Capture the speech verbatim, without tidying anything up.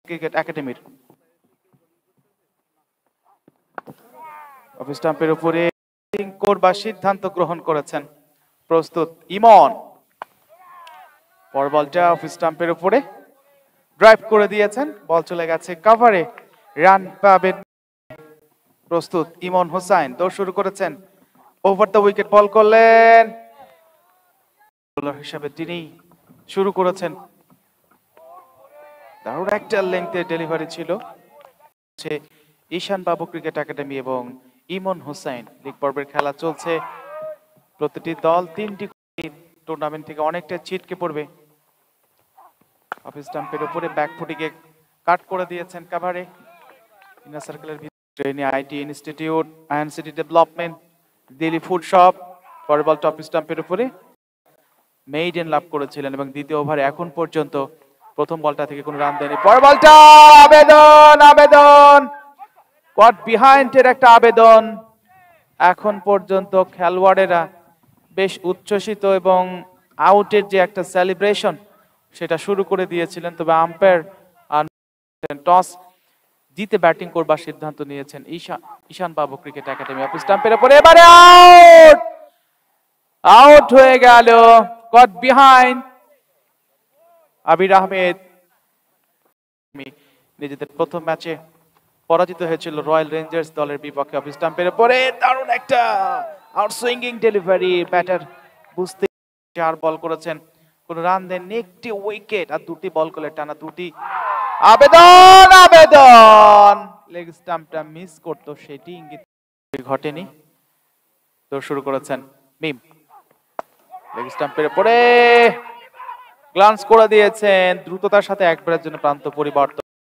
Cricket একাডেমির of স্টাম্পের উপরে করবার সিদ্ধান্ত গ্রহণ করেছেন। প্রস্তুত ইমন, পর বলটা অফ স্টাম্পের উপরে ড্রাইভ করে দিয়েছেন, বল চলে গেছে কভারে, রান পাবেন। প্রস্তুত ইমন হোসাইন, দৌড় শুরু করেছেন, ওভার দ্য উইকেট বল করলেন, বোলার হিসাবে তিনি শুরু করেছেন। দারুণ একটা লেংথে ডেলিভারি ছিল। ঈশান বাবু ক্রিকেট একাডেমি এবং ইমন হোসাইন লিগ পর্বের খেলা চলছে। প্রতিটি দল তিনটি টুর্নামেন্ট থেকে অনেকটা ছিটকে পড়বে। অফ স্টাম্পের উপরে ব্যাক ফুটিকে কাট করে দিয়েছেন কাভারে। ইনার সার্কেলের ভিতরে IT institute, INCT development, Delhi food shop. পরের বলটা অফ স্টাম্পের উপরে মেইডেন লাভ করেছিলেন এবং দ্বিতীয় ওভারে এখন পর্যন্ত প্রথম বলটা থেকে কোনো রান দেয়নি। পরের বলটা আবেদন, আবেদন কট বিহাইন্ড এর একটা আবেদন। এখন পর্যন্ত খেলোয়াড়েরা বেশ উচ্ছ্বসিত এবং আউটের যে একটা সেলিব্রেশন সেটা শুরু করে দিয়েছিলেন, তবে আম্পায়ার টস জিতে ব্যাটিং করবার সিদ্ধান্ত নিয়েছেন ঈশান ঈশান বাবু ক্রিকেট একাডেমি। অফ স্টাম্পের উপরে এবারে আউট, আউট হয়ে গেল, কট বিহাইন্ড। আবির আহমেদ নিজেদের প্রথম ম্যাচে পরাজিত হয়েছিল রয়্যাল রেঞ্জার্স দলের বিপক্ষে। অফ স্টাম্পের উপরে দারুণ একটা আউটসুইঙ্গিং ডেলিভারি, ব্যাটার বুঝতে চার বল করেছেন, কোন রান দেননি, একটি উইকেট আর দুটি বল করে টানা দুটি। আবেদন, আবেদন লেগ স্টাম্পটা মিস করতো সেটি ইঙ্গিত ঘটেনি। তো শুরু করেছেন মিম, লেগ স্টাম্পের উপরে গ্লান্স করে দিয়েছেন, দ্রুততার সাথে একবারের জন্য প্রান্ত পরিবর্তন।